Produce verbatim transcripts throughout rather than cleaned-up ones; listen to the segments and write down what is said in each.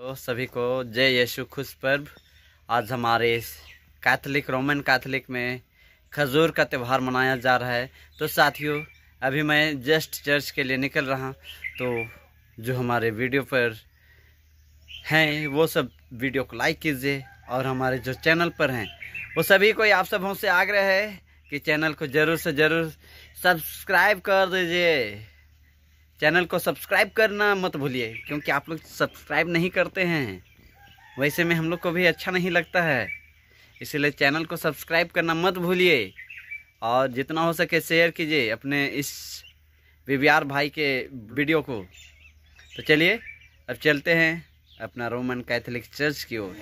तो सभी को जय यीशु खुश पर्व। आज हमारे कैथोलिक रोमन कैथोलिक में खजूर का त्यौहार मनाया जा रहा है। तो साथियों, अभी मैं जस्ट चर्च के लिए निकल रहा, तो जो हमारे वीडियो पर हैं वो सब वीडियो को लाइक कीजिए, और हमारे जो चैनल पर हैं वो सभी को आप सबों से आग्रह है कि चैनल को ज़रूर से ज़रूर सब्सक्राइब कर दीजिए। चैनल को सब्सक्राइब करना मत भूलिए, क्योंकि आप लोग सब्सक्राइब नहीं करते हैं, वैसे में हम लोग को भी अच्छा नहीं लगता है। इसलिए चैनल को सब्सक्राइब करना मत भूलिए, और जितना हो सके शेयर कीजिए अपने इस विव्यार भाई के वीडियो को। तो चलिए अब चलते हैं अपना रोमन कैथोलिक चर्च की ओर।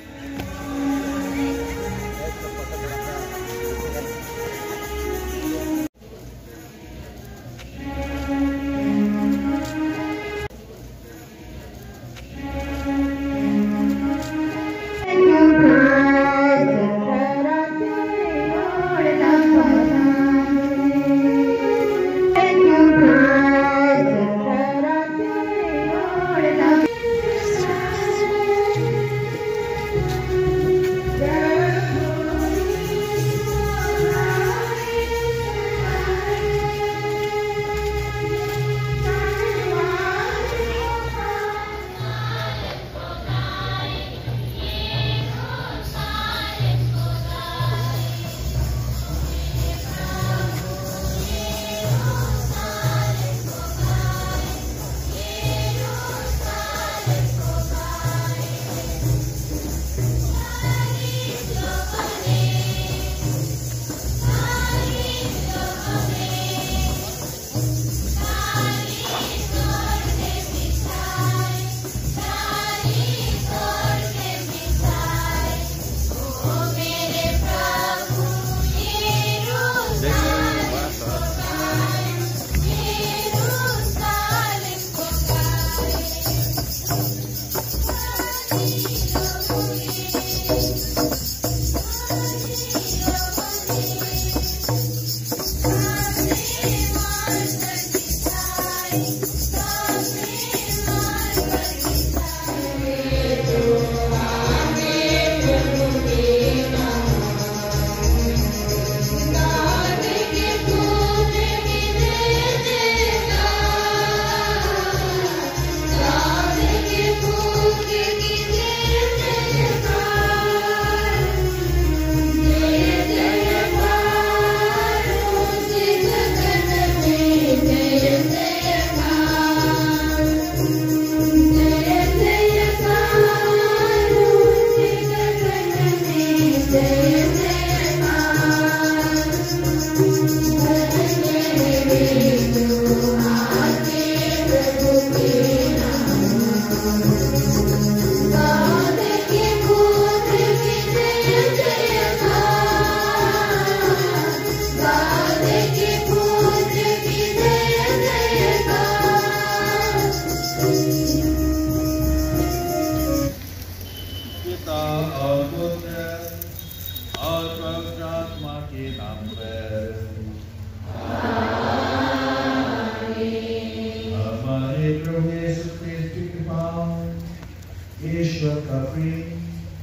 ईश्वर का प्रेम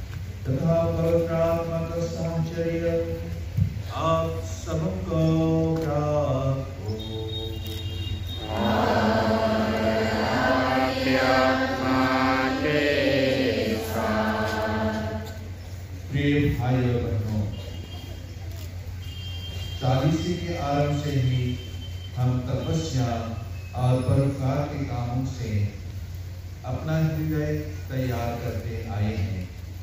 तथा पवित्र आत्मा का साहचर्य आप सबको प्राप्त हो। प्रिय भाई और बहनों, चालीसी के आरंभ से ही हम तपस्या और परोपकार के कामों से अपना हृदय तैयार करते आए हैं।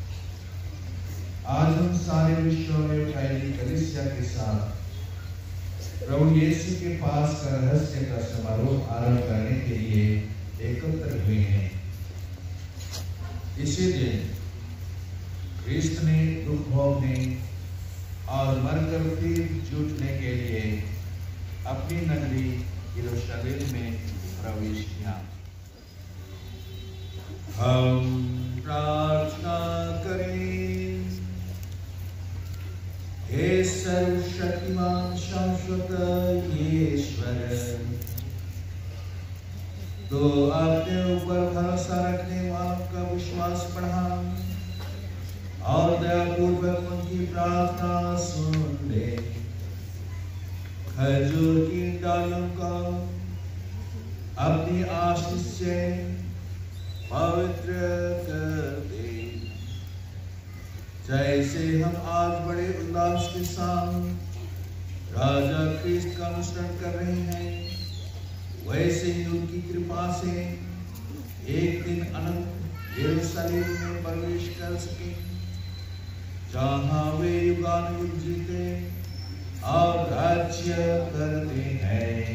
आज हम सारे विश्व में फैली कलीसिया के साथ प्रभु यीशु के पास का रहस्य का समारोह आरंभ करने के लिए एकत्र हुए हैं। इसी दिन क्रिस्त ने दुख भोगने और मरकर फिर जी उठने के लिए अपनी नगरी यरूशलेम में प्रवेश किया। हम प्रार्थना करें। हे सर्वशक्तिमान शाश्वत ईश्वर, तो अपने ऊपर भरोसा रखने वालों का विश्वास बढ़ा और दयापूर्वक उनकी प्रार्थना सुन ले। खजूर की डालियों को अपनी आशीष से पवित्र कर दे, जैसे हम आज बड़े उल्लास के साथ राजा क्रिस्त का अनुसरण कर रहे हैं, वैसे ही उनकी कृपा से एक दिन अनंत यरूशलेम में प्रवेश कर सके, जहां वे युगानुयुग जीते और राज्य करते हैं।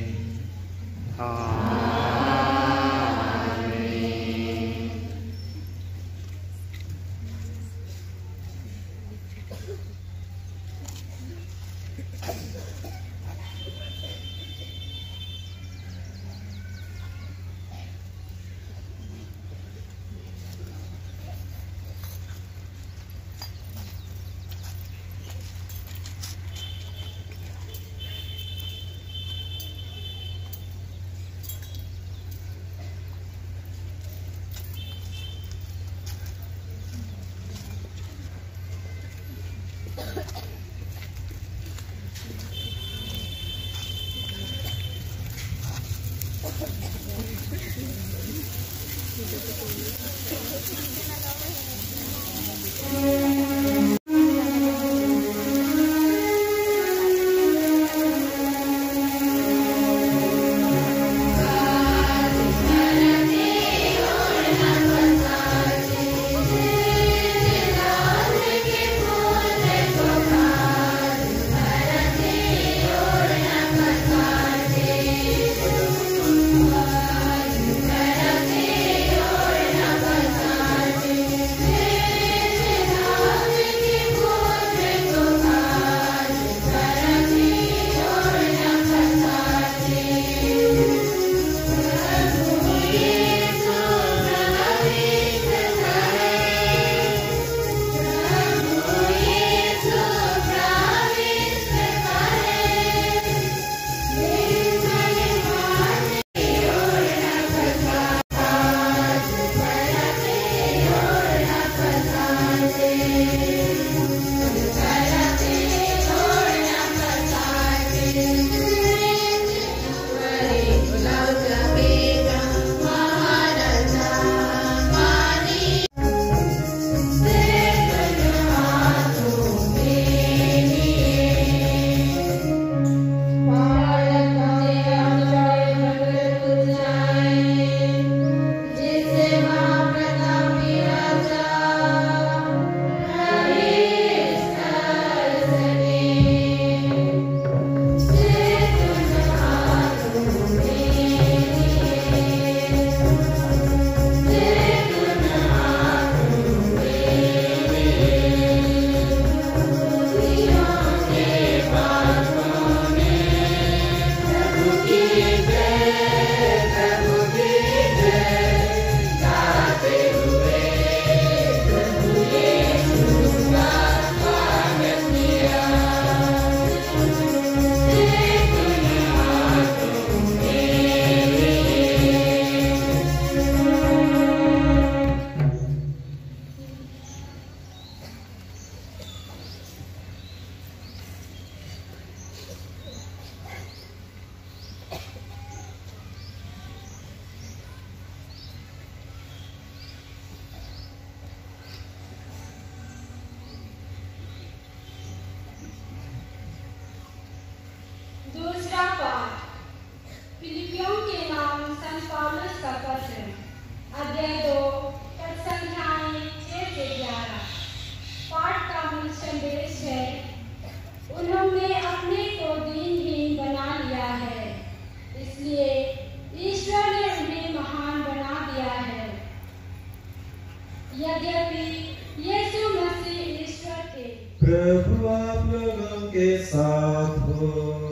प्रभु आप लोगों के साथ हो।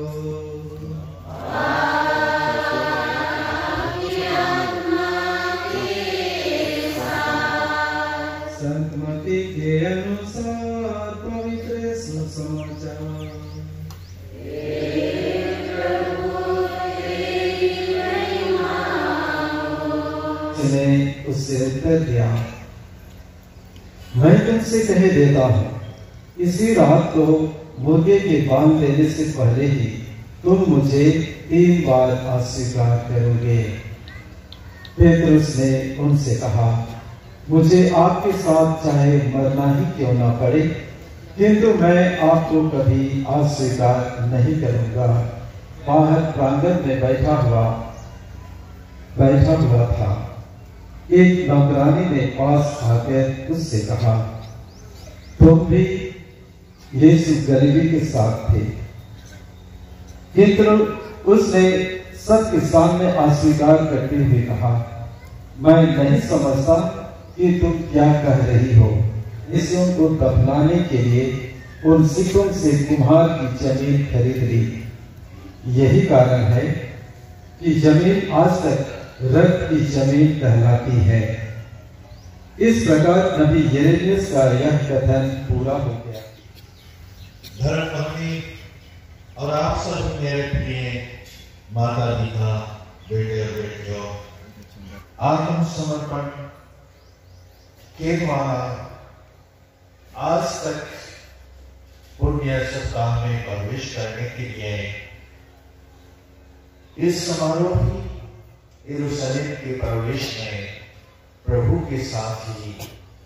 संत मत्ती के अनुसार पवित्र सुसमाचार। प्रभु तेरी महिमा उससे उत्तर दिया, मैं तुमसे कह देता हूँ, इसी रात को मुर्गे के बांध देने से पहले ही तुम मुझे तीन बार अस्वीकार करोगे। पेतरुस ने उनसे कहा, मुझे आपके साथ चाहे मरना ही क्यों ना पड़े, किंतु मैं आपको कभी अस्वीकार नहीं करूंगा। बाहर प्रांगण में बैठा हुआ बैठा हुआ था। एक नौकरानी ने पास आकर उससे कहा, तुम भी यीशु गलीली के साथ थे। किंतु उसने सबके सामने अस्वीकार करते हुए कहा, मैं नहीं समझता कि तुम क्या कह रही हो। इसे उनको दफनाने के लिए उन सिखों से कुम्हार की जमीन खरीद ली। यही कारण है कि जमीन आज तक रक्त की जमीन कहलाती है। इस प्रकार नबी यिर्मयाह का यह कथन पूरा हो गया। धर्म पत्नी और आप सब मेरे प्रिय माता पिता, बेटे और बेटियों, आत्म समर्पण के द्वारा आज तक पुण्य सप्ताह में प्रवेश करने के लिए इस समारोह की यरूशलेम के प्रवेश में प्रभु के साथ ही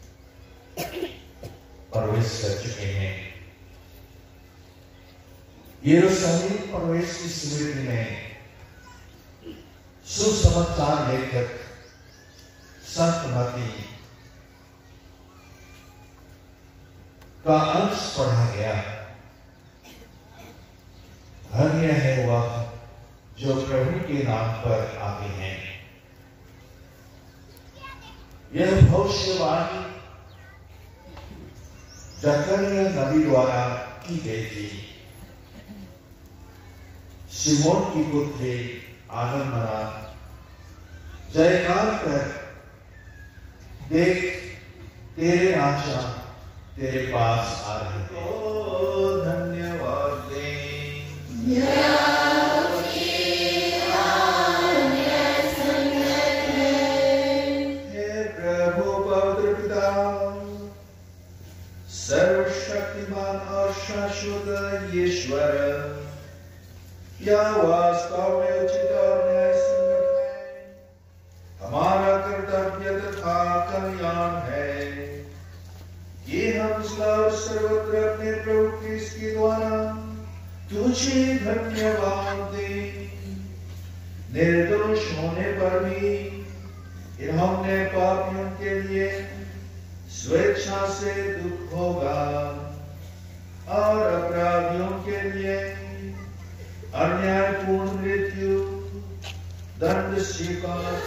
प्रवेश कर चुके हैं। यरूशलेम प्रवेश की स्मृति में सुसमाचार लेखक संत मत्ती का अंश पढ़ा गया। धन्य है वह जो प्रभु के नाम पर आते हैं। यह भविष्यवाणी जकरिया नबी द्वारा की गई थी। सिमोन की पुत्री आनंद मना, जयकार कर, देख तेरे राजा तेरे पास आ रहे हैं। ओ धन्यवाद दे। हे प्रभु पवित्र पिता, सर्वशक्तिमान और शाश्वत ईश्वर, क्या वास्तव में उचित और न्यायसंगत है, हमारा कर्तव्य तथा कल्याण है कि हम सर्वत्र अपने प्रभु क्रिस्त के द्वारा तुझे धन्यवाद दें। निर्दोष होने पर भी हमने पापियों के लिए स्वेच्छा से दुख होगा और अपराधियों के लिए अन्यायपूर्ण मृत्यु दंड स्वीकार।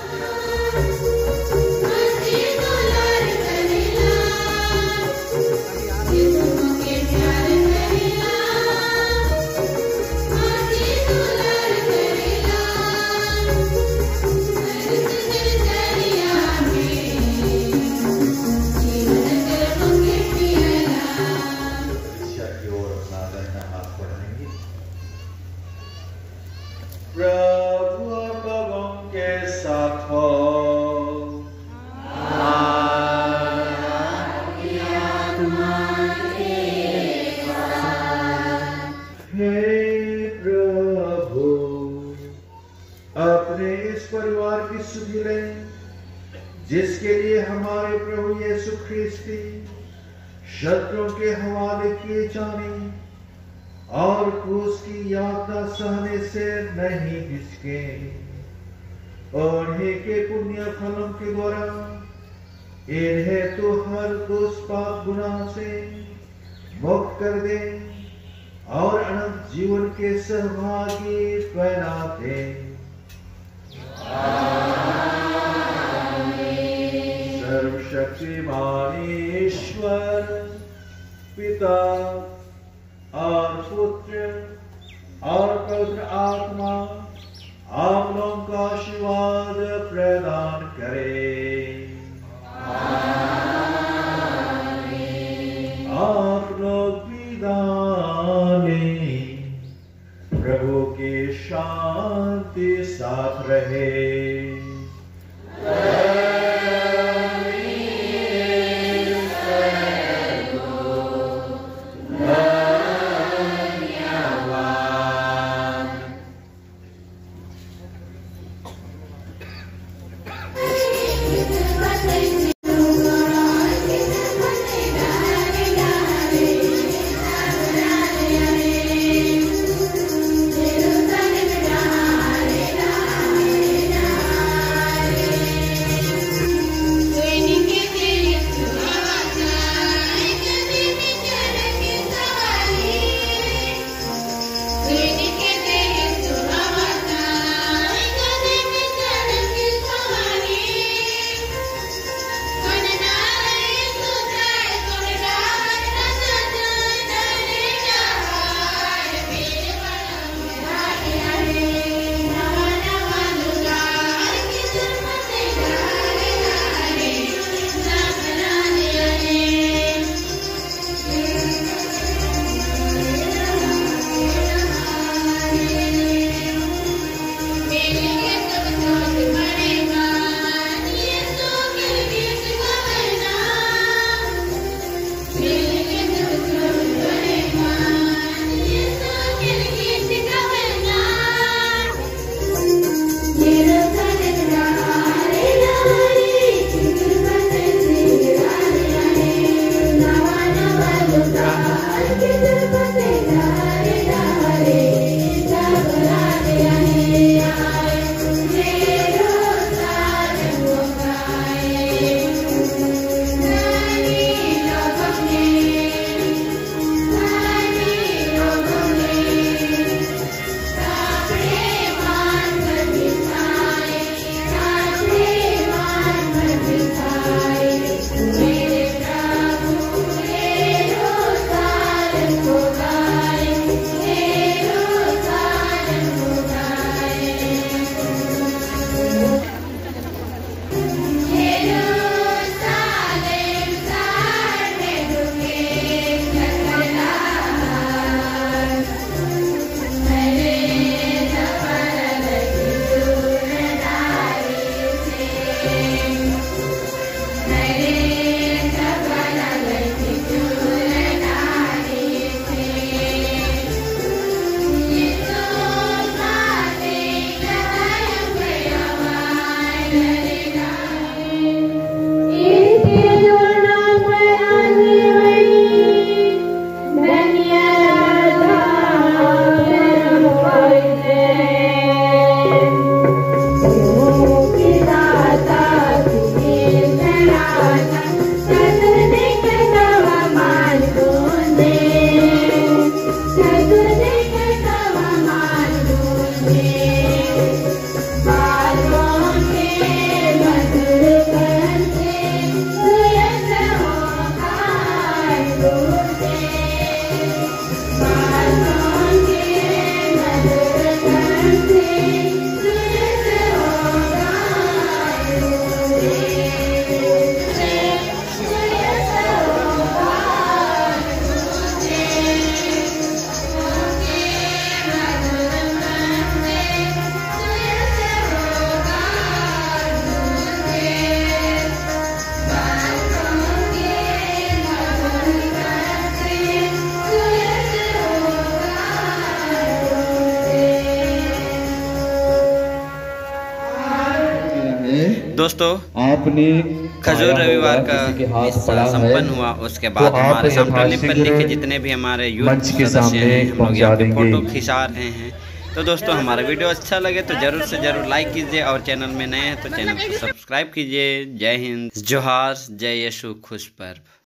प्रभु आप लोगों के साथ हो। हे प्रभु, अपने इस परिवार की सुधि लें, जिसके लिए हमारे प्रभु यीशु ख्रिस्ती शत्रुओं के हवाले किए जाने और क्रूस की यातना सहने से नहीं हिचके, उन्हीं के पुण्य फलों के द्वारा इन्हें तो हर दोष पाप गुनाह से मुक्त कर दे और अनंत जीवन के सहभागी बनाते। सर्वशक्तिमान ईश्वर पिता और पुत्र और पवित्र आत्मा आप लोगों का आशीर्वाद प्रदान करे। आप लोग विदा लें। प्रभु की शांति साथ रहे। दोस्तों आपने खजूर रविवार का हिस्सा संपन्न हुआ, उसके बाद हमारे सामने पल्ली के जितने भी हमारे यूथ सदस्य हैं हम लोग यहाँ पे फोटो खिंचा रहे हैं। तो दोस्तों हमारा वीडियो अच्छा लगे तो जरूर से जरूर लाइक कीजिए और चैनल में नए हैं तो चैनल को सब्सक्राइब कीजिए। जय हिंद, जोहार, जय यीशु खुश पर्व।